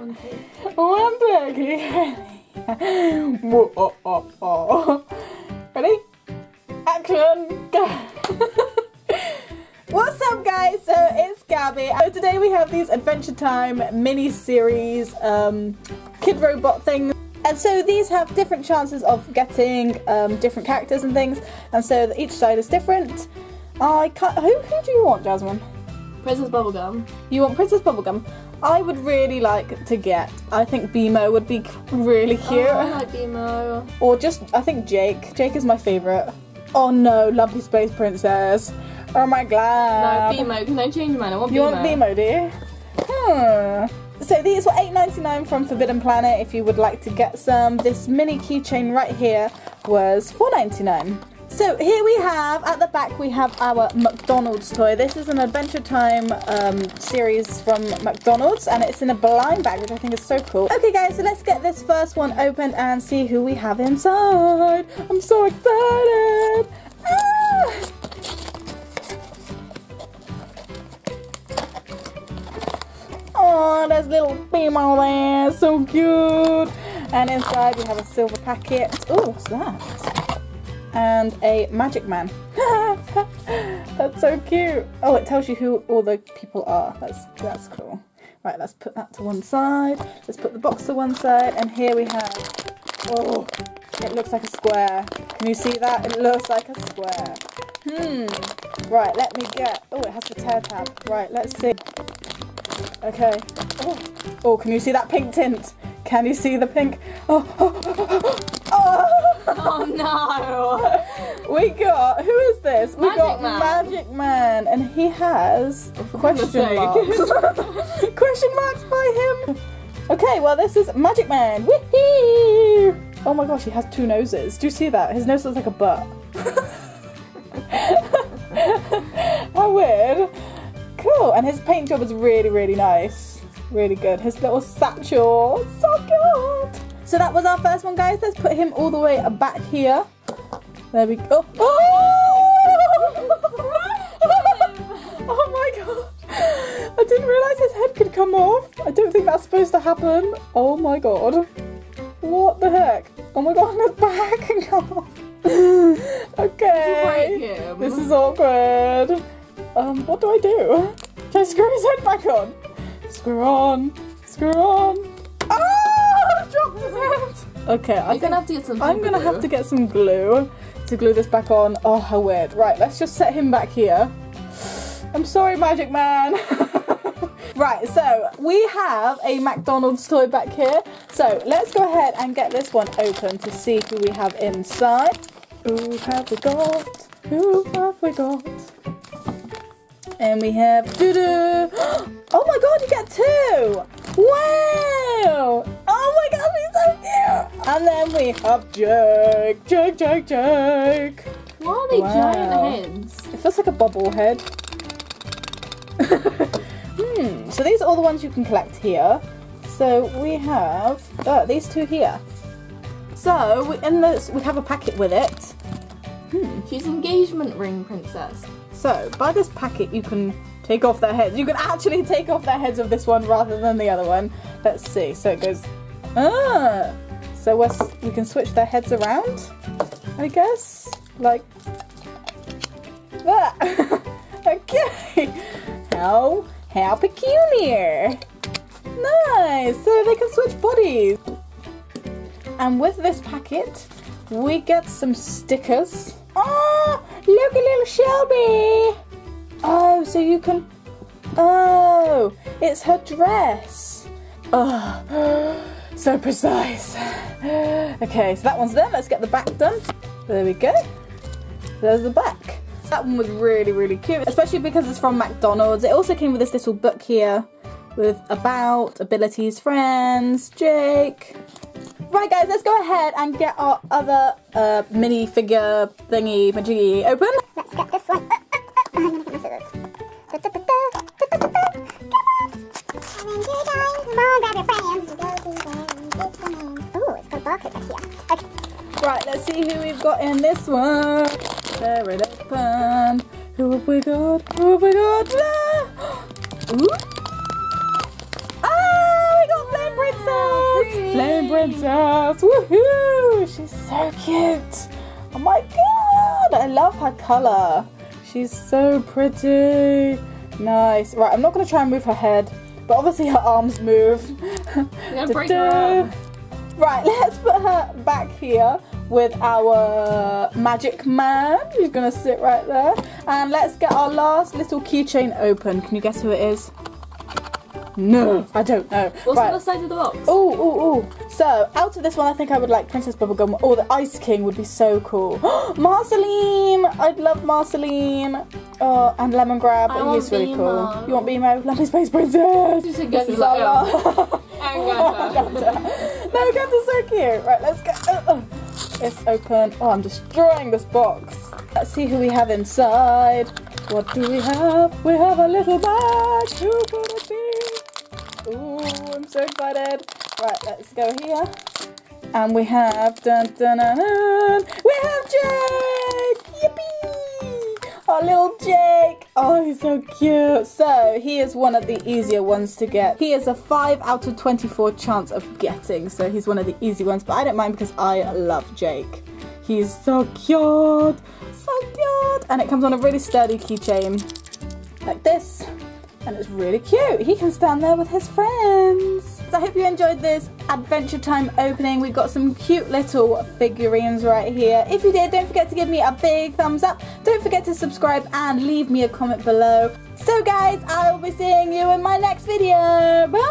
One turkey. Ready? Action, go. What's up guys? So it's Gabby. So today we have these Adventure Time mini-series kid robot things. And so these have different chances of getting different characters and things. And so each side is different. I can't. Who do you want, Jasmine? Princess Bubblegum. You want Princess Bubblegum? I would really like to get. I think BMO would be really cute. Oh, I like BMO. Or just, I think Jake. Jake is my favourite. Oh no, Lumpy Space Princess. Oh my god. No, BMO. Can I change mine? I want BMO. You want BMO, do you? So these were $8.99 from Forbidden Planet if you would like to get some. This mini keychain right here was $4.99. So here we have, at the back we have our McDonald's toy. This is an Adventure Time series from McDonald's and it's in a blind bag, which I think is so cool. Okay guys, so let's get this first one opened and see who we have inside. I'm so excited! Ah! Oh, there's little BMO there, so cute! And inside we have a silver packet. Oh, what's that? And a Magic Man. That's so cute. Oh, it tells you who all the people are. That's cool. Right, let's put that to one side. Let's put the box to one side. And here we have, oh, it looks like a square. Can you see that? It looks like a square. Right, let me get, oh, it has the tear tab. Right, let's see. Okay. Oh, can you see that pink tint? Can you see the pink? Oh no! We got, who is this? We got Man. Magic Man, and he has question marks. Question marks by him. Okay, well this is Magic Man. Woohoo! Oh my gosh, he has two noses. Do you see that? His nose looks like a butt. How weird. Cool, and his paint job is really, really nice. Really good. His little satchel, so cute. So that was our first one, guys. Let's put him all the way back here. There we go. Oh, oh my god. I didn't realise his head could come off. I don't think that's supposed to happen. Oh my god. What the heck? Oh my god, his back can come off. Okay. This is awkward. What do I do? Can I screw his head back on? Screw on. Screw on. Oh! I dropped his head! Okay, I'm gonna have to get some glue. I'm gonna have to get some glue to glue this back on. Oh, how weird. Right, let's just set him back here. I'm sorry, Magic Man. Right, so we have a McDonald's toy back here. So let's go ahead and get this one open to see who we have inside. Who have we got? Who have we got? And we have doo-doo. Oh my god, you get two! Wow! Oh my god, he's so cute! And then we have Jake. Jake. Why are they giant heads? It feels like a bobble head. So these are all the ones you can collect here. So we have these two here. So in this we have a packet with it. She's engagement ring princess. So by this packet you can take off their heads. You can actually take off their heads of this one rather than the other one. Let's see. So it goes. So we can switch their heads around, I guess, like that. Okay. How peculiar. Nice. So they can switch bodies. And with this packet, we get some stickers. Oh, look at little Shelby. Oh, so you can... Oh, it's her dress. Oh, so precise. Okay, so that one's done. Let's get the back done. There we go. There's the back. That one was really, really cute, especially because it's from McDonald's. It also came with this little book here with about, abilities, friends, Jake. Right guys, let's go ahead and get our other mini figure thingy majiggy open. Let's get this one. I'm gonna get my scissors. Come on, grab your friends. Oh, it's got a barcode back here. Okay. Right, let's see who we've got in this one. Tear it open. Who have we got? Who have we got? Ah! Ooh. Ah, we got Flame princess. Woohoo! She's so cute. Oh my god, I love her colour. She's so pretty. Nice. Right, I'm not going to try and move her head, but obviously her arms move. Yeah, break her arm. Right, let's put her back here with our magic man. He's going to sit right there. And let's get our last little keychain open. Can you guess who it is? No, I don't know. What's right. on the side of the box? Oh. So, out of this one, I think I would like Princess Bubblegum or the Ice King would be so cool. Marceline! I'd love Marceline. Oh, and Lemongrab. I want He's really Beemo. cool. You want Beemo? Let me Space Princess. Just a This good is our last. And Ganta. No, Ganta's so cute. Right, let's go. It's open. Oh, I'm destroying this box. Let's see who we have inside. What do we have? We have a little bag. Who could it be? Ooh, I'm so excited. Right, let's go here. And we have, dun, dun, dun, dun. We have Jake! Yippee! Our little Jake. Oh, he's so cute. So, he is one of the easier ones to get. He is a 5 out of 24 chance of getting. So, he's one of the easy ones. But I don't mind because I love Jake. He's so cute. So cute. And it comes on a really sturdy keychain. Like this. And it's really cute. He can stand there with his friends. So I hope you enjoyed this Adventure Time opening. We've got some cute little figurines right here. If you did, don't forget to give me a big thumbs up. Don't forget to subscribe and leave me a comment below. So guys, I'll be seeing you in my next video. Bye!